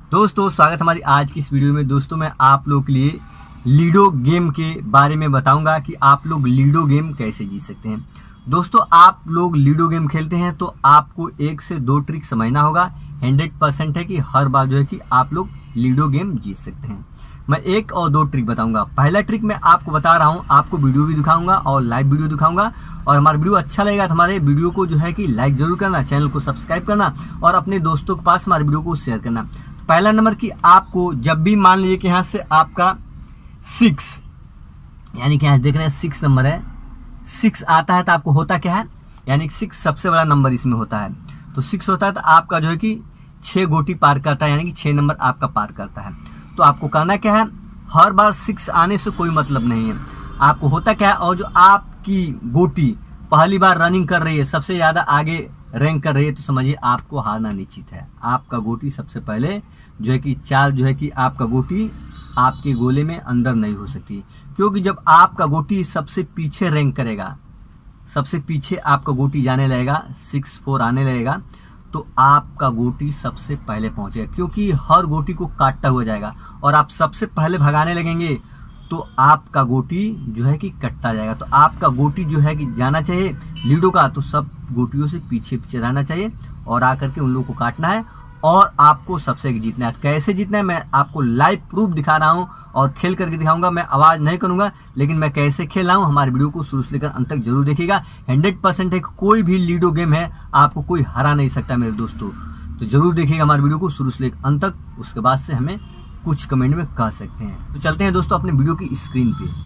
दोस्तों स्वागत हमारी आज की इस वीडियो में। दोस्तों मैं आप लोग के लिए लीडो गेम के बारे में बताऊंगा कि आप लोग लीडो गेम कैसे जीत सकते हैं। दोस्तों आप लोग लीडो गेम खेलते हैं तो आपको 1 से 2 ट्रिक समझना होगा। 100% है कि हर बार जो है कि आप लोग लीडो गेम जीत सकते हैं। मैं 1 और 2 ट्रिक बताऊंगा। पहला ट्रिक मैं आपको बता रहा हूं, आपको वीडियो भी दिखाऊंगा और लाइव वीडियो दिखाऊंगा। और हमारा वीडियो अच्छा लगेगा तो हमारे वीडियो को जो है कि लाइक जरूर करना, चैनल को सब्सक्राइब करना और अपने दोस्तों के पास हमारे वीडियो को शेयर करना। पहला नंबर कि आपको जब भी मान लीजिए कि यहाँ से आपका 6 यानी कि यहाँ देख रहे हैं 6 नंबर है, 6 आता है तो आपको होता क्या है, यानी 6 सबसे बड़ा नंबर इसमें होता है। तो 6 होता है तो आपका जो है कि 6 गोटी पार करता है, यानी कि 6 नंबर आपका पार करता है। तो आपको करना क्या है, हर बार 6 आने से कोई मतलब नहीं है। आपको होता क्या है, और जो आपकी गोटी पहली बार रनिंग कर रही है, सबसे ज्यादा आगे रैंक कर रही है, तो समझिए आपको हारना निश्चित है। आपका गोटी सबसे पहले जो है कि चाल जो है कि आपका गोटी आपके गोले में अंदर नहीं हो सकती, क्योंकि जब आपका गोटी सबसे पीछे रैंक करेगा, सबसे पीछे आपका गोटी जाने लगेगा, 6-4 आने लगेगा, तो आपका गोटी सबसे पहले पहुंचेगा, क्योंकि हर गोटी को काटता हुआ जाएगा और आप सबसे पहले भगाने लगेंगे तो आपका गोटी जो है कि कटता जाएगा। तो आपका गोटी जो है कि जाना चाहिए लीडो का, तो सब गोटियों से पीछे पीछे रहना चाहिए और आकर के उन लोगों को काटना है और आपको सबसे जीतना है। कैसे जीतना है मैं आपको लाइव प्रूफ दिखा रहा हूं और खेल करके दिखाऊंगा। मैं आवाज नहीं करूंगा, लेकिन मैं कैसे खेल रहा हूं हमारे वीडियो को शुरू से लेकर अंत तक जरूर देखिएगा। 100% है, कोई भी लीडो गेम है आपको कोई हरा नहीं सकता मेरे दोस्तों। तो जरूर देखिएगा हमारे वीडियो को शुरू से लेकर अंत तक, उसके बाद से हमें कुछ कमेंट में कह सकते हैं। तो चलते हैं दोस्तों अपने वीडियो की स्क्रीन पे।